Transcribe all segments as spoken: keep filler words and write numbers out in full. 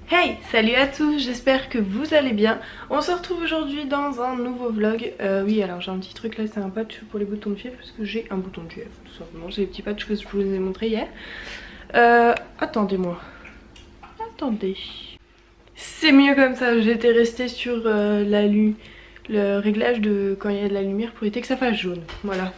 Hey, salut à tous, j'espère que vous allez bien. On se retrouve aujourd'hui dans un nouveau vlog. euh, Oui, alors j'ai un petit truc là, c'est un patch pour les boutons de fièvre, parce que j'ai un bouton de fièvre tout simplement. C'est les petits patchs que je vous ai montré hier. euh, Attendez-moi. Attendez. C'est mieux comme ça, j'étais restée sur euh, la lu le réglage de quand il y a de la lumière pour éviter que ça fasse jaune. Voilà.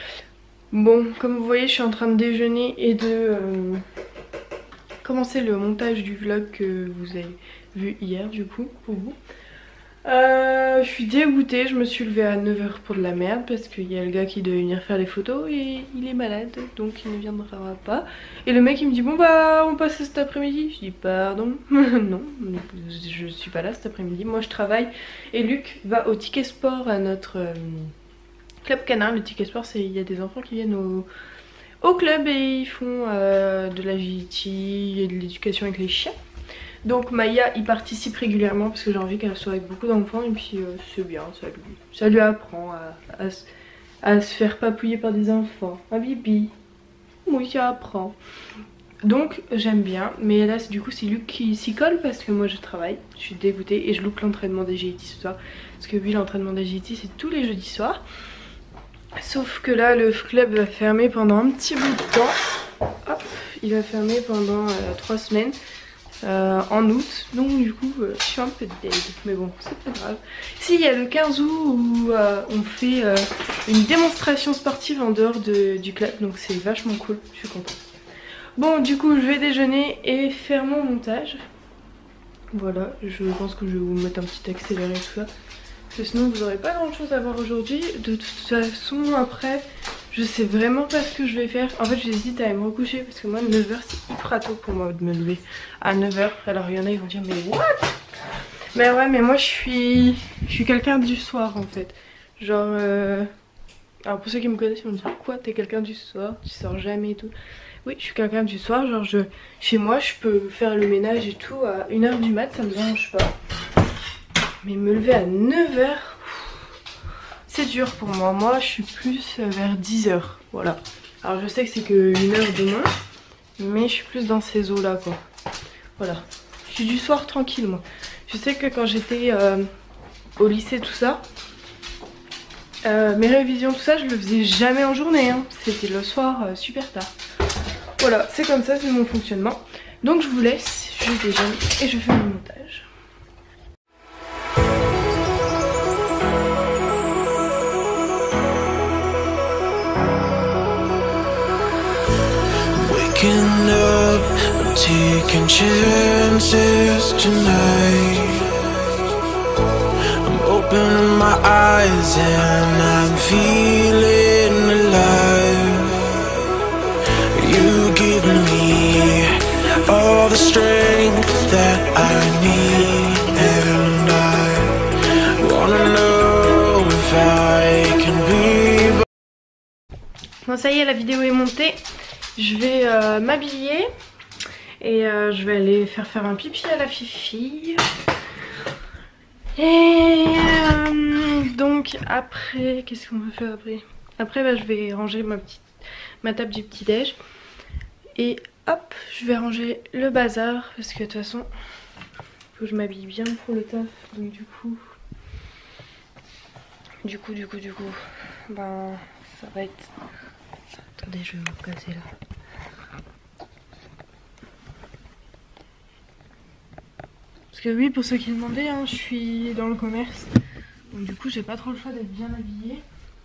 Bon, comme vous voyez, je suis en train de déjeuner et de... Euh, commencer le montage du vlog que vous avez vu hier du coup pour vous. Euh, je suis dégoûtée, je me suis levée à neuf heures pour de la merde parce qu'il y a le gars qui devait venir faire les photos et il est malade donc il ne viendra pas. Et le mec il me dit bon bah on passe cet après-midi. Je dis pardon, non je suis pas là cet après-midi, moi je travaille et Luc va au Ticket Sport à notre euh, club canin. Le Ticket Sport c'est il y a des enfants qui viennent au au club et ils font euh, de l'agility et de l'éducation avec les chiens. Donc Maya y participe régulièrement parce que j'ai envie qu'elle soit avec beaucoup d'enfants et puis euh, c'est bien, ça lui, ça lui apprend à, à, à se faire papouiller par des enfants. Ah bibi, oui ça apprend. Donc j'aime bien, mais là du coup c'est Luc qui s'y colle parce que moi je travaille, je suis dégoûtée et je loupe l'entraînement d'agility ce soir. Parce que oui, l'entraînement d'agility c'est tous les jeudis soirs. Sauf que là le club va fermer pendant un petit bout de temps. Hop, il va fermer pendant euh, trois semaines euh, en août. Donc du coup euh, je suis un peu dead. Mais bon c'est pas grave. Si, il y a le quinze août où euh, on fait euh, une démonstration sportive en dehors de, du club. Donc c'est vachement cool, je suis contente. Bon du coup je vais déjeuner et faire mon montage. Voilà, je pense que je vais vous mettre un petit accéléré tout ça. Parce que sinon vous n'aurez pas grand chose à voir aujourd'hui. De toute façon après je sais vraiment pas ce que je vais faire. En fait j'hésite à aller me recoucher parce que moi neuf heures c'est hyper tôt pour moi de me lever à neuf heures. Alors il y en a ils vont dire mais what? Mais ouais mais moi je suis je suis quelqu'un du soir en fait. Genre euh... alors pour ceux qui me connaissent ils vont me dire quoi, t'es quelqu'un du soir, tu sors jamais et tout. Oui je suis quelqu'un du soir, genre je chez moi je peux faire le ménage et tout à une heure du mat, ça me dérange pas. Mais me lever à neuf heures, c'est dur pour moi. Moi je suis plus vers dix heures. Voilà. Alors je sais que c'est que une heure demain, mais je suis plus dans ces eaux là quoi. Voilà. Je suis du soir tranquille moi. Je sais que quand j'étais euh, au lycée tout ça, euh, mes révisions tout ça je le faisais jamais en journée hein. C'était le soir euh, super tard. Voilà, c'est comme ça, c'est mon fonctionnement. Donc je vous laisse, je déjeune et je fais mon montage. Waking up, I'm taking chances tonight. I'm opening my eyes and I'm feeling alive. You give me all the strength that I need, and I wanna know if I can be. Bon ça y est, la vidéo est montée. Je vais euh, m'habiller et euh, je vais aller faire faire un pipi à la fifi. Et euh, donc après, qu'est-ce qu'on va faire après? Après bah, je vais ranger ma, petite, ma table du petit déj. Et hop, je vais ranger le bazar parce que de toute façon, il faut que je m'habille bien pour le taf. Donc du coup, du coup, du coup, du coup, ben ça va être... Attendez, je vais me placer là. Parce que oui, pour ceux qui demandaient, hein, je suis dans le commerce. Donc du coup, j'ai pas trop le choix d'être bien habillée.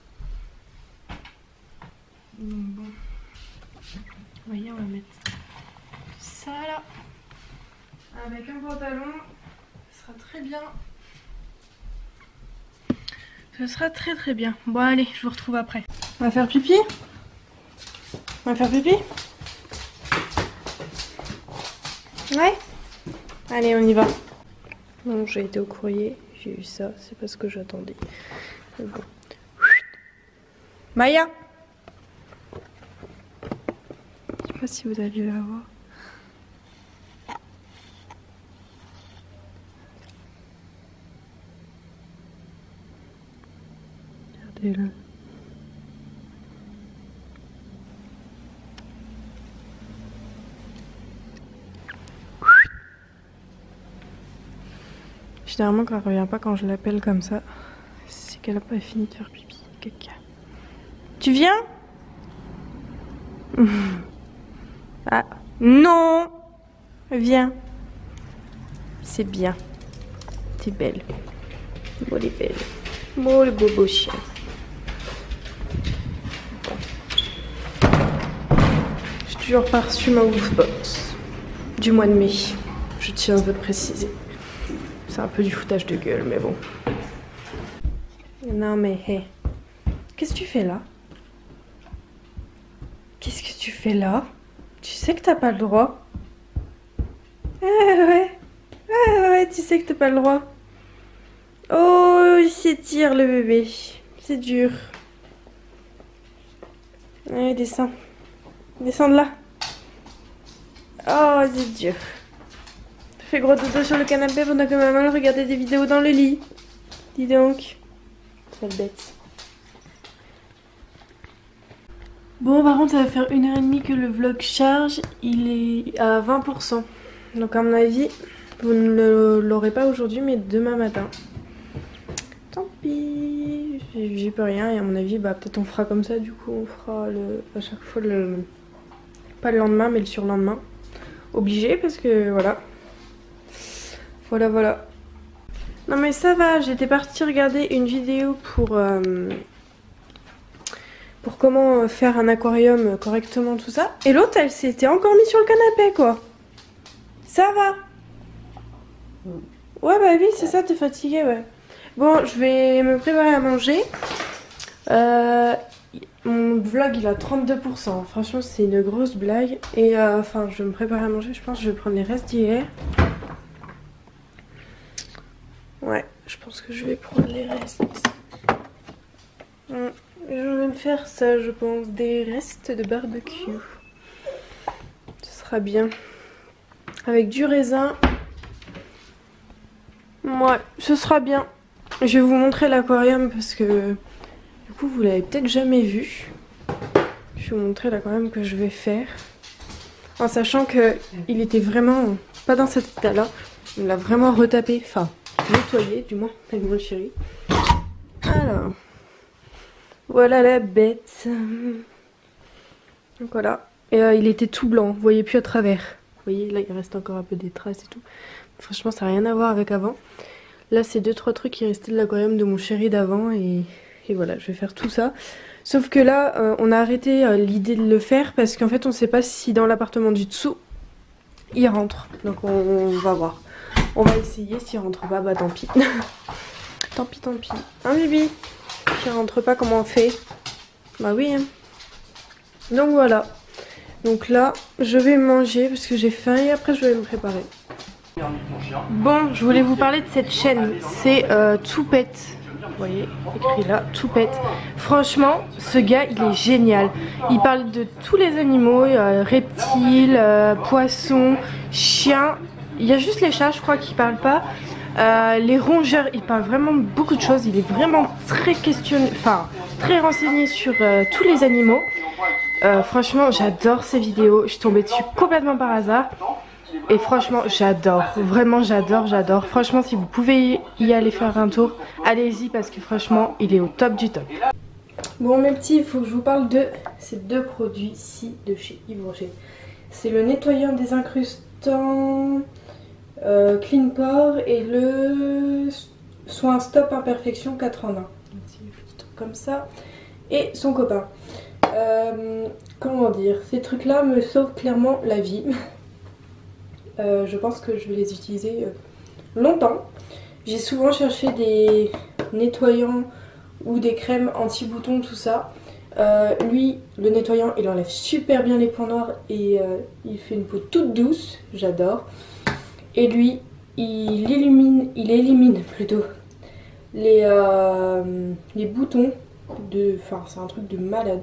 Donc bon. Vous voyez, on va mettre ça là. Avec un pantalon. Ce sera très bien. Ce sera très très bien. Bon allez, je vous retrouve après. On va faire pipi. On va faire pipi. Ouais. Allez, on y va. Donc j'ai été au courrier, j'ai eu ça, c'est pas ce que j'attendais. Mais bon. Maya. Je sais pas si vous aviez la voir. Regardez-le. Généralement quand elle revient pas quand je l'appelle comme ça, c'est qu'elle a pas fini de faire pipi, caca. Tu viens? Ah non! Viens. C'est bien. T'es belle. Bon les belles. Bon le bobo chien. Bon. J'ai toujours pas reçu ma Woofbox du mois de mai. Je tiens à le préciser. C'est un peu du foutage de gueule, mais bon. Non mais hé. Hey. Qu'est-ce que tu fais là? Qu'est-ce que tu fais là? Tu sais que t'as pas le droit? Ah ouais. Ah ouais, tu sais que t'as pas le droit. Oh, il s'étire le bébé. C'est dur. Allez, descends. Descends de là. Oh, c'est dur. Fais gros dodo sur le canapé pendant que maman regardait des vidéos dans le lit. Dis donc. Sale bête. Bon, par contre, ça va faire une heure et demie que le vlog charge. Il est à vingt pour cent. Donc, à mon avis, vous ne l'aurez pas aujourd'hui, mais demain matin. Tant pis. J'y peux rien. Et à mon avis, bah, peut-être on fera comme ça. Du coup, on fera le, à chaque fois le. Pas le lendemain, mais le surlendemain. Obligé, parce que voilà. Voilà, voilà. Non mais ça va, j'étais partie regarder une vidéo pour, euh, pour comment faire un aquarium correctement, tout ça. Et l'autre, elle s'était encore mise sur le canapé, quoi. Ça va. Ouais, bah oui, c'est ça, t'es fatiguée, ouais. Bon, je vais me préparer à manger. Euh, mon vlog, il a trente-deux pour cent. Franchement, c'est une grosse blague. Et euh, enfin, je vais me préparer à manger. Je pense que je vais prendre les restes d'hier. Ouais, je pense que je vais prendre les restes. Hum, je vais me faire ça, je pense, des restes de barbecue. Ce sera bien. Avec du raisin. Ouais, ce sera bien. Je vais vous montrer l'aquarium parce que du coup vous l'avez peut-être jamais vu. Je vais vous montrer l'aquarium que je vais faire. En sachant que il était vraiment pas dans cet état là. On l'a vraiment retapé, enfin nettoyé du moins avec mon chéri. Alors, voilà la bête. Donc voilà. Et euh, il était tout blanc, vous voyez plus à travers. Vous voyez là il reste encore un peu des traces et tout. Franchement ça n'a rien à voir avec avant. Là c'est deux trois trucs qui restaient de l'aquarium de mon chéri d'avant et, et voilà je vais faire tout ça. Sauf que là euh, on a arrêté euh, l'idée de le faire parce qu'en fait on sait pas si dans l'appartement du dessous il rentre. Donc on, on va voir. On va essayer, s'il rentre pas bah tant pis. Tant pis tant pis. Hein Bibi? S'il rentre pas comment on fait? Bah oui hein. Donc voilà. Donc là je vais manger parce que j'ai faim et après je vais me préparer. Bon, je voulais vous parler de cette chaîne, c'est euh, Toupette. Vous voyez, écrit là, Toupette. Franchement, ce gars, il est génial. Il parle de tous les animaux, euh, reptiles, euh, poissons, chiens. Il y a juste les chats, je crois, qui parlent pas. Euh, les rongeurs, il parle vraiment beaucoup de choses. Il est vraiment très questionné, enfin, très renseigné sur euh, tous les animaux. Euh, franchement, j'adore ces vidéos. Je suis tombée dessus complètement par hasard. Et franchement j'adore, vraiment j'adore, j'adore. Franchement si vous pouvez y aller faire un tour, allez-y parce que franchement il est au top du top. Bon mes petits, il faut que je vous parle de ces deux produits-ci de chez Yves Rocher. C'est le nettoyant désincrustant euh, Clean Pore et le soin stop imperfection quatre en un. Comme ça. Et son copain. Euh, comment dire, ces trucs là me sauvent clairement la vie. Euh, je pense que je vais les utiliser euh, longtemps. J'ai souvent cherché des nettoyants ou des crèmes anti-boutons, tout ça. Euh, lui, le nettoyant, il enlève super bien les points noirs et euh, il fait une peau toute douce. J'adore. Et lui, il illumine, il élimine plutôt les, euh, les boutons de... Enfin, c'est un truc de malade.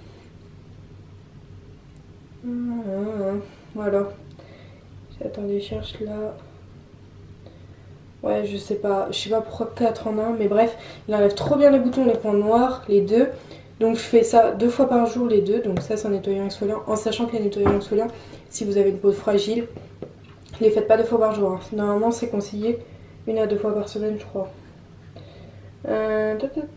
Voilà. Attendez, je cherche là. Ouais, je sais pas. Je sais pas pourquoi quatre en un. Mais bref, il enlève trop bien les boutons, les points noirs, les deux. Donc je fais ça deux fois par jour, les deux. Donc ça, c'est un nettoyant exfoliant. En sachant que les nettoyants exfoliants, si vous avez une peau fragile, les faites pas deux fois par jour. Hein. Normalement, c'est conseillé une à deux fois par semaine je crois. Euh...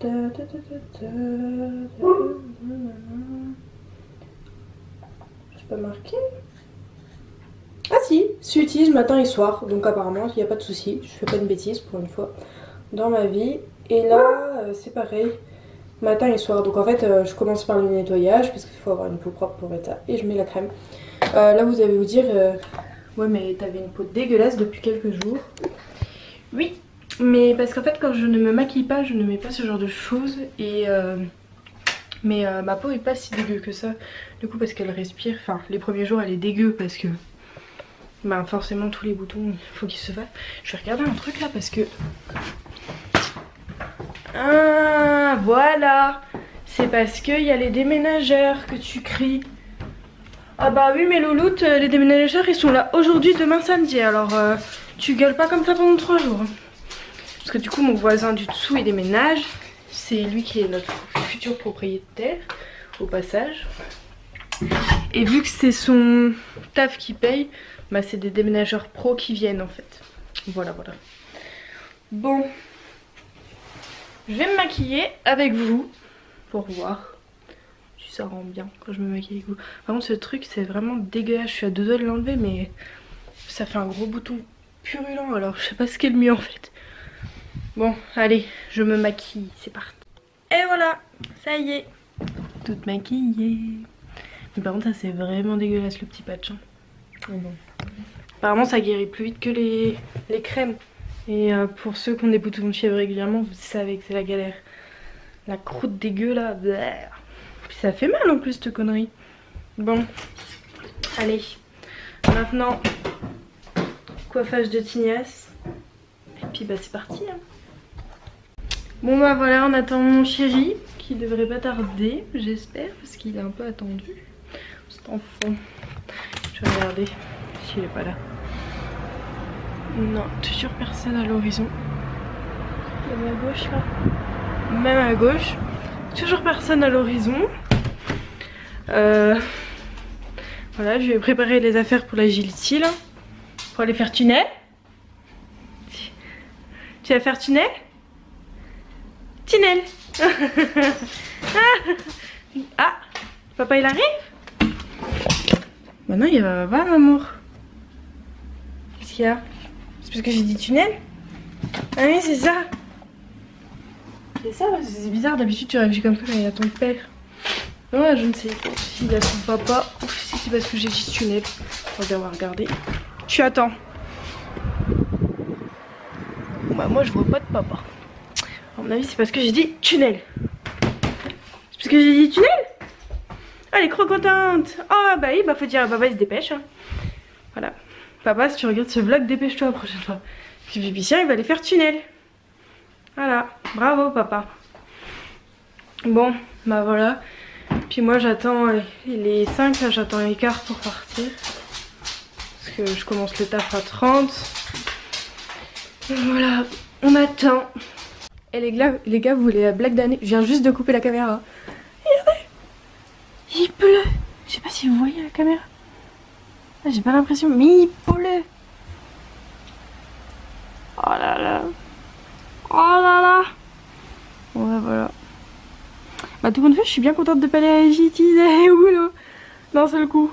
C'est pas marqué. Ah si, s'utilise matin et soir, donc apparemment il n'y a pas de souci, je fais pas une bêtise pour une fois dans ma vie. Et là euh, c'est pareil, matin et soir, donc en fait euh, je commence par le nettoyage parce qu'il faut avoir une peau propre pour mettre ça, et je mets la crème. Euh, là vous allez vous dire, euh, ouais mais t'avais une peau dégueulasse depuis quelques jours. Oui, mais parce qu'en fait quand je ne me maquille pas, je ne mets pas ce genre de choses et... Euh... Mais euh, ma peau est pas si dégueu que ça, du coup parce qu'elle respire, enfin les premiers jours elle est dégueu parce que bah forcément tous les boutons il faut qu'ils se fassent. Je vais regarder un truc là parce que... Ah voilà, c'est parce qu'il y a les déménageurs que tu cries. Ah bah oui mais louloute, les déménageurs ils sont là aujourd'hui, demain samedi, alors euh, tu gueules pas comme ça pendant trois jours. Parce que du coup mon voisin du dessous il déménage, c'est lui qui est notre futur propriétaire au passage. Et vu que c'est son taf qui paye, bah c'est des déménageurs pros qui viennent en fait. Voilà voilà. Bon, je vais me maquiller avec vous pour voir si ça rend bien quand je me maquille avec vous. Par contre ce truc c'est vraiment dégueulasse, je suis à deux doigts de l'enlever mais ça fait un gros bouton purulent, alors je sais pas ce qui est le mieux en fait. Bon allez, je me maquille, c'est parti. Et voilà, ça y est, toute maquillée. Mais par contre ça c'est vraiment dégueulasse le petit patch hein. Oh bon. Apparemment ça guérit plus vite que les, les crèmes. Et euh, pour ceux qui ont des boutons de fièvre régulièrement, vous savez que c'est la galère. La croûte dégueu là, bleh. Puis ça fait mal en plus cette connerie. Bon, allez, maintenant coiffage de tignasse. Et puis bah c'est parti hein. Bon bah voilà, on attend mon chéri qui devrait pas tarder, j'espère, parce qu'il est un peu attendu. Cet enfant. Je vais regarder s'il est pas là. Non, toujours personne à l'horizon. Même à gauche là. Même à gauche. Toujours personne à l'horizon. Euh... Voilà, je vais préparer les affaires pour l'agility là. Pour aller faire tunnel. Tu vas faire tunnel? Tunnel. Ah, papa il arrive? Bah non, il va pas maman. Qu'est-ce qu'il y a? C'est parce que j'ai dit tunnel? Ah oui c'est ça. C'est ça, c'est bizarre, d'habitude tu réagis comme ça quand il y a ton père. Ouais, je ne sais pas s'il y a son papa ou si c'est parce que j'ai dit tunnel. On va devoir regarder. Tu attends. Bah moi je vois pas de papa. À mon avis c'est parce que j'ai dit tunnel. C'est parce que j'ai dit tunnel. Ah elle est trop contente. Oh bah oui, bah faut dire à papa il se dépêche hein. Voilà. Papa si tu regardes ce vlog, dépêche-toi la prochaine fois. Puis Pépicien il va aller faire tunnel. Voilà, bravo papa. Bon bah voilà. Puis moi j'attends, il est cinq là, j'attends les quart pour partir. Parce que je commence le taf à trente. Et voilà, on attend. Et les gars, les gars, vous voulez la blague d'année? Je viens juste de couper la caméra. Regardez, il pleut. Je sais pas si vous voyez la caméra. J'ai pas l'impression, mais il pleut. Oh là là. Oh là là. Bon bah voilà. Bah tout le monde fait, je suis bien contente de pas aller à la J T au boulot d'un seul coup.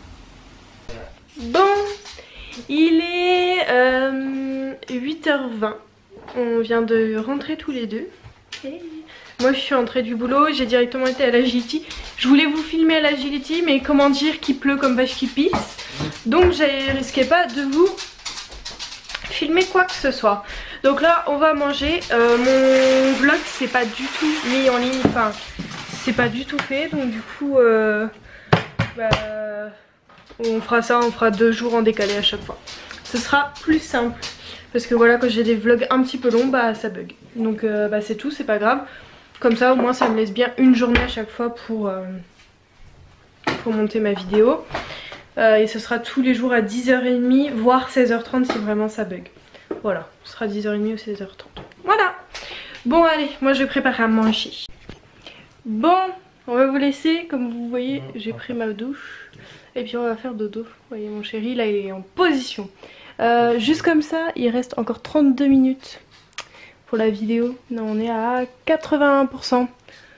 Bon, il est euh, huit heures vingt. On vient de rentrer tous les deux. Et moi je suis rentrée du boulot, j'ai directement été à l'agility. Je voulais vous filmer à l'agility, mais comment dire qu'il pleut comme vache qui pisse. Donc je risquais pas de vous filmer quoi que ce soit. Donc là on va manger. euh, Mon vlog c'est pas du tout mis en ligne, enfin c'est pas du tout fait. Donc du coup euh, bah, on fera ça, on fera deux jours en décalé à chaque fois. Ce sera plus simple. Parce que voilà, quand j'ai des vlogs un petit peu longs, bah ça bug. Donc euh, bah c'est tout, c'est pas grave. Comme ça au moins ça me laisse bien une journée à chaque fois pour, euh, pour monter ma vidéo. euh, Et ce sera tous les jours à dix heures trente, voire seize heures trente si vraiment ça bug. Voilà, ce sera dix heures trente ou seize heures trente. Voilà. Bon allez, moi je vais préparer à manger. Bon, on va vous laisser. Comme vous voyez, j'ai pris ma douche. Et puis on va faire dodo. Vous voyez mon chéri, là il est en position. Euh, juste comme ça, il reste encore trente-deux minutes pour la vidéo. Non, on est à quatre-vingt-un pour cent.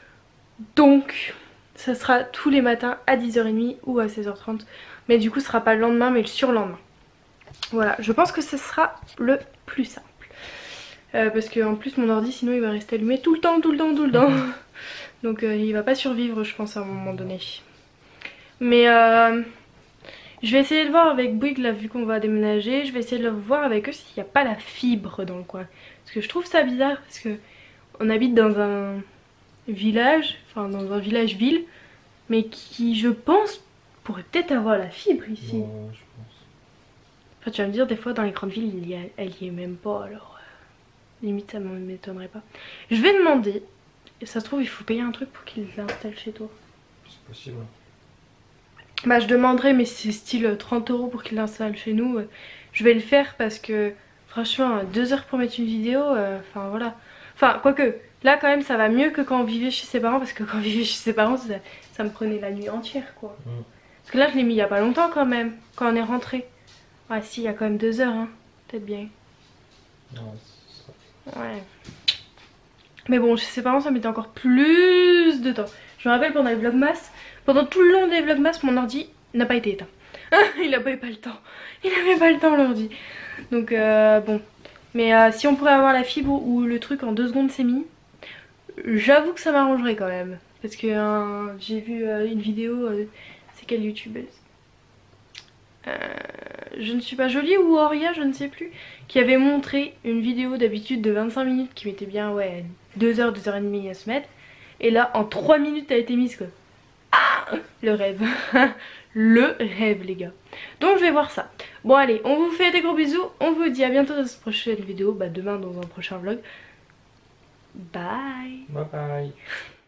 Donc, ça sera tous les matins à dix heures trente ou à seize heures trente. Mais du coup, ce sera pas le lendemain, mais le surlendemain. Voilà, je pense que ce sera le plus simple. Euh, parce que en plus, mon ordi, sinon, il va rester allumé tout le temps, tout le temps, tout le temps. Donc, euh, il va pas survivre, je pense, à un moment donné. Mais euh, je vais essayer de voir avec Bouygues, là, vu qu'on va déménager. Je vais essayer de voir avec eux s'il n'y a pas la fibre dans le coin. Parce que je trouve ça bizarre, parce que on habite dans un village, enfin dans un village-ville, mais qui, je pense, pourrait peut-être avoir la fibre ici. Ouais, je pense. Enfin, tu vas me dire, des fois, dans les grandes villes, il y a, elle y est même pas, alors... Limite ça m'étonnerait pas. Je vais demander. Et ça se trouve il faut payer un truc pour qu'il l'installe chez toi. C'est possible. Bah je demanderai, mais c'est style trente euros pour qu'il l'installe chez nous. Je vais le faire parce que franchement deux heures pour mettre une vidéo, euh, enfin voilà. Enfin quoique là quand même ça va mieux que quand on vivait chez ses parents. Parce que quand on vivait chez ses parents ça, ça me prenait la nuit entière quoi. Mm. Parce que là je l'ai mis il y a pas longtemps quand même. Quand on est rentré. Ah si il y a quand même deux heures hein. Peut-être bien. Ouais. Ouais. Mais bon, chez ses parents ça mettait encore plus de temps. Je me rappelle pendant les vlogmas, pendant tout le long des vlogmas, mon ordi n'a pas été éteint. Il n'avait pas le temps. Il n'avait pas le temps l'ordi. Donc euh, bon. Mais euh, si on pourrait avoir la fibre où le truc en deux secondes s'est mis, j'avoue que ça m'arrangerait quand même. Parce que euh, j'ai vu euh, une vidéo, euh, c'est quelle youtubeuse euh, je ne suis pas jolie ou Auria, je ne sais plus, qui avait montré une vidéo d'habitude de vingt-cinq minutes qui mettait bien ouais deux heures, deux heures trente à se mettre. Et là en trois minutes elle a été mise quoi. Ah, le rêve. Le rêve les gars. Donc je vais voir ça. Bon allez, on vous fait des gros bisous. On vous dit à bientôt dans cette prochaine vidéo. Bah demain dans un prochain vlog. Bye. Bye bye.